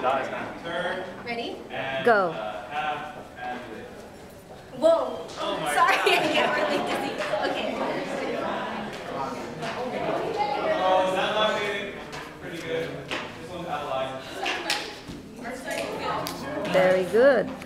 dies now. Turn. Ready? And, Go. Half and lift. Whoa. Oh my Sorry, God. I get really dizzy. Okay. Oh, that line made it pretty good. This one's out of line. Very good.